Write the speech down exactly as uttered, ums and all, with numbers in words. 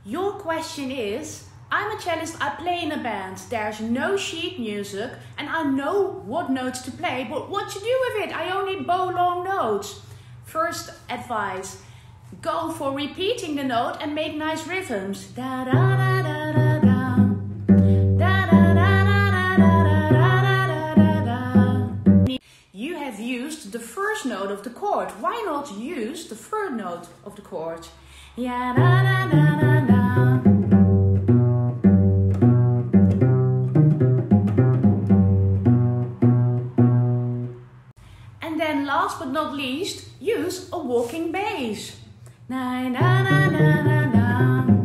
Your question is, I'm a cellist, I play in a band, there's no sheet music and I know what notes to play, but what to do with it? I only bow long notes. First advice, go for repeating the note and make nice rhythms. Da da da da da da. Da da da da da da da da da. You have used the first note of the chord. Why not use the third note of the chord? Ya da da da da da. And then last but not least, use a walking bass. Na na na na na na.